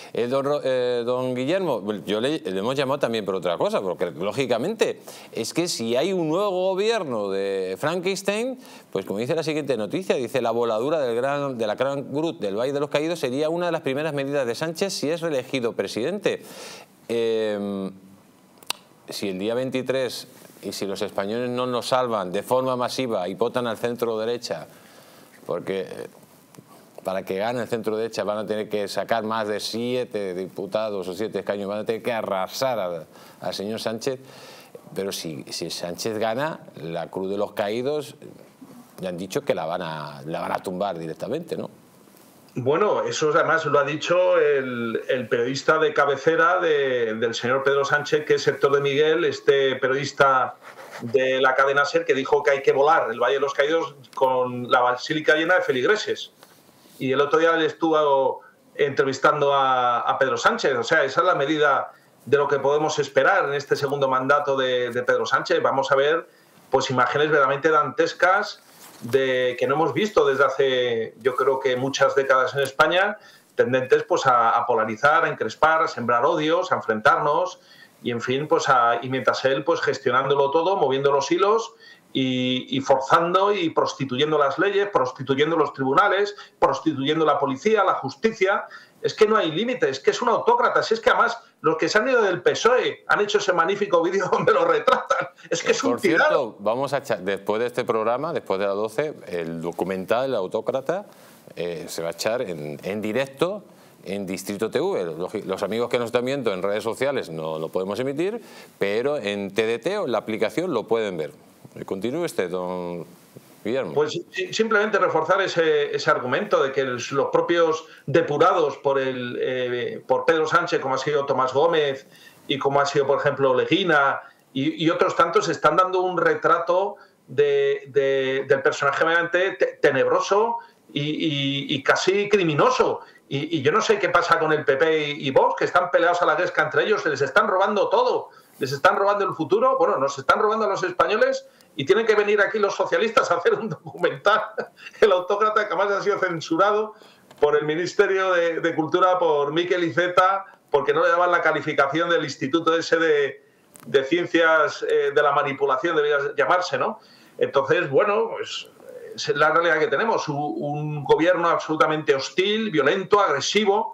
Don Guillermo, yo le hemos llamado también por otra cosa, porque lógicamente es que si hay un nuevo gobierno de Frankenstein, pues como dice la siguiente noticia, dice la voladura de la Gran Cruz del Valle de los Caídos sería una de las primeras medidas de Sánchez si es reelegido presidente. Si el día 23 y si los españoles no nos salvan de forma masiva y votan al centro derecha, porque para que gane el centro derecha van a tener que sacar más de 7 diputados o 7 escaños, van a tener que arrasar al señor Sánchez, pero si Sánchez gana, la Cruz de los Caídos ya han dicho que la van a tumbar directamente, ¿no? Bueno, eso además lo ha dicho el periodista de cabecera del señor Pedro Sánchez, que es Héctor de Miguel, este periodista de la cadena SER, que dijo que hay que volar el Valle de los Caídos con la basílica llena de feligreses. Y el otro día le estuvo entrevistando a Pedro Sánchez. O sea, esa es la medida de lo que podemos esperar en este segundo mandato de Pedro Sánchez. Vamos a ver pues imágenes verdaderamente dantescas que no hemos visto desde hace, yo creo que muchas décadas en España, tendentes pues a polarizar, a encrespar, a sembrar odios, a enfrentarnos y en fin, pues y mientras él pues gestionándolo todo, moviendo los hilos y forzando y prostituyendo las leyes, prostituyendo los tribunales, prostituyendo la policía, la justicia. Es que no hay límites, que es un autócrata. Si es que además los que se han ido del PSOE han hecho ese magnífico vídeo donde lo retratan. Es que es un tirano. Por cierto, vamos a echar, después de este programa, después de las 12, el documental El Autócrata se va a echar en directo en Distrito TV. Los amigos que nos están viendo en redes sociales no lo podemos emitir, pero en TDT o en la aplicación lo pueden ver. Continúe usted, don Guillermo. Pues simplemente reforzar ese argumento de que los propios depurados por Pedro Sánchez, como ha sido Tomás Gómez y como ha sido, por ejemplo, Leguina y otros tantos, están dando un retrato del personaje realmente tenebroso y casi criminoso. Y yo no sé qué pasa con el PP y Vox, que están peleados a la gresca entre ellos, se les están robando todo, les están robando el futuro, bueno, nos están robando a los españoles y tienen que venir aquí los socialistas a hacer un documental, El Autócrata, que además ha sido censurado por el Ministerio de Cultura, por Miquel Iceta, porque no le daban la calificación del Instituto ese de Ciencias de la Manipulación, debería llamarse, ¿no? Entonces, bueno, pues es la realidad que tenemos, un gobierno absolutamente hostil, violento, agresivo,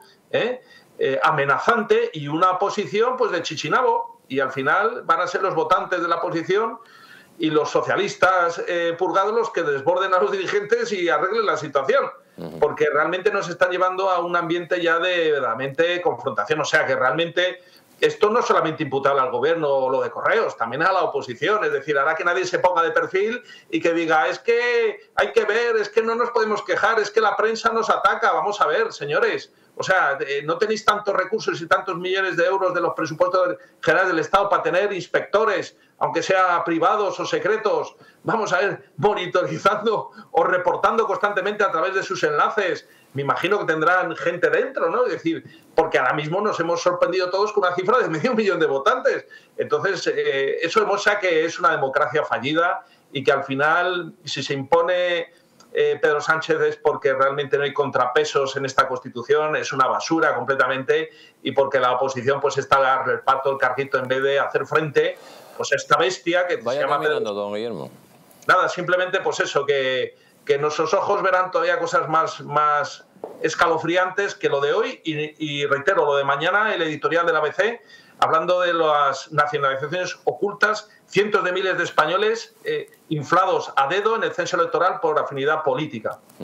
amenazante y una oposición pues de chichinabo, y al final van a ser los votantes de la oposición y los socialistas purgados los que desborden a los dirigentes y arreglen la situación, porque realmente nos están llevando a un ambiente ya de verdaderamente confrontación. O sea que realmente esto no es solamente imputable al gobierno o lo de Correos, también a la oposición. Es decir, hará que nadie se ponga de perfil y que diga, es que hay que ver, es que no nos podemos quejar, es que la prensa nos ataca. Vamos a ver, señores. O sea, no tenéis tantos recursos y tantos millones de euros de los presupuestos generales del Estado para tener inspectores, aunque sea privados o secretos, vamos a ver, monitorizando o reportando constantemente a través de sus enlaces. Me imagino que tendrán gente dentro, ¿no? Es decir, porque ahora mismo nos hemos sorprendido todos con una cifra de 500.000 de votantes. Entonces, eso demuestra que es una democracia fallida y que al final, si se impone Pedro Sánchez, es porque realmente no hay contrapesos en esta Constitución, es una basura completamente, y porque la oposición pues está al reparto del carrito en vez de hacer frente pues a esta bestia que vaya se llama caminando, don Guillermo. Nada, simplemente pues eso, que nuestros ojos verán todavía cosas más escalofriantes que lo de hoy y reitero, lo de mañana, el editorial del ABC, hablando de las nacionalizaciones ocultas, cientos de miles de españoles inflados a dedo en el censo electoral por afinidad política.